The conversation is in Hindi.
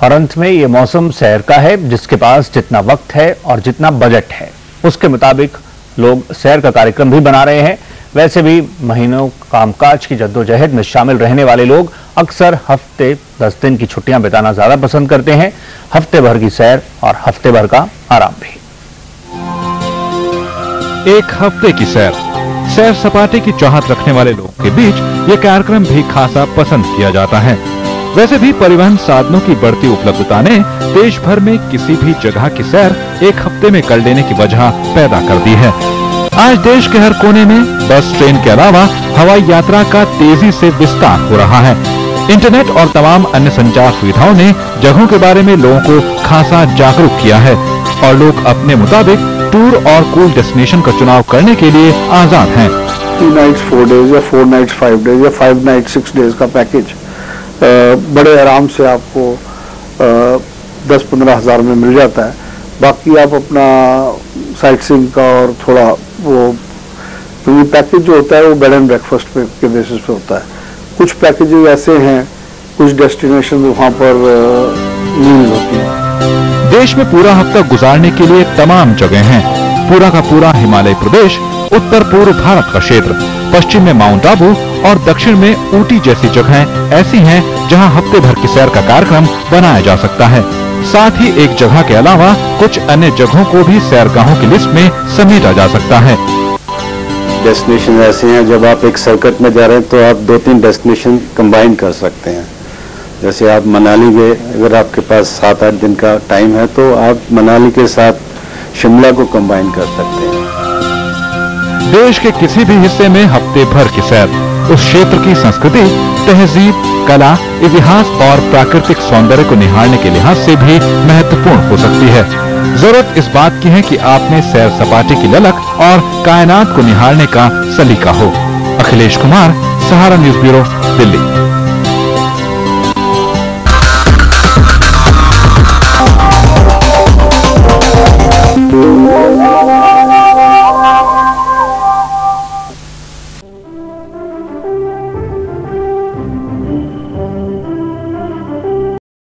और अंत में ये मौसम सैर का है, जिसके पास जितना वक्त है और जितना बजट है उसके मुताबिक लोग सैर का कार्यक्रम भी बना रहे हैं। वैसे भी महीनों कामकाज की जद्दोजहद में शामिल रहने वाले लोग अक्सर हफ्ते 10 दिन की छुट्टियां बिताना ज्यादा पसंद करते हैं। हफ्ते भर की सैर और हफ्ते भर का आराम भी। एक हफ्ते की सैर सपाटे की चाहत रखने वाले लोगों के बीच ये कार्यक्रम भी खासा पसंद किया जाता है। वैसे भी परिवहन साधनों की बढ़ती उपलब्धता ने देश भर में किसी भी जगह की सैर एक हफ्ते में कर लेने की वजह पैदा कर दी है। आज देश के हर कोने में बस, ट्रेन के अलावा हवाई यात्रा का तेजी से विस्तार हो रहा है। इंटरनेट और तमाम अन्य संचार सुविधाओं ने जगहों के बारे में लोगों को खासा जागरूक किया है और लोग अपने मुताबिक टूर और कूल डेस्टिनेशन का चुनाव करने के लिए आजाद हैं। 3 nights 4 days या 4 nights 5 days या 5 nights 6 days का पैकेज बड़े आराम से आपको 10-15 हज़ार में मिल जाता है। बाकी आप अपना साइट सीइंग का और थोड़ा वो, क्योंकि पैकेज जो होता है वो बेड एंड ब्रेकफास्ट के बेसिस पे होता है। कुछ पैकेजेस ऐसे हैं, कुछ डेस्टिनेशन वहाँ पर मील्स होती हैं। देश में पूरा हफ्ता गुजारने के लिए तमाम जगह हैं। पूरा का पूरा हिमालय प्रदेश, उत्तर पूर्व भारत का क्षेत्र, पश्चिम में माउंट आबू और दक्षिण में ऊटी जैसी जगहें ऐसी हैं जहां हफ्ते भर की सैर का कार्यक्रम बनाया जा सकता है। साथ ही एक जगह के अलावा कुछ अन्य जगहों को भी सैरगाहों की लिस्ट में समेटा जा सकता है। डेस्टिनेशन ऐसे हैं, जब आप एक सर्किट में जा रहे हैं तो आप 2-3 डेस्टिनेशन कंबाइन कर सकते हैं। जैसे आप मनाली गए, अगर आपके पास 7-8 दिन का टाइम है तो आप मनाली के साथ शिमला को कंबाइन कर सकते हैं। देश के किसी भी हिस्से में हफ्ते भर की सैर उस क्षेत्र की संस्कृति, तहजीब, कला, इतिहास और प्राकृतिक सौंदर्य को निहारने के लिहाज से भी महत्वपूर्ण हो सकती है। जरूरत इस बात की है कि आप में सैर सपाटे की ललक और कायनात को निहारने का सलीका हो। Akhilesh Kumar, Sahara news bureau, Delhi.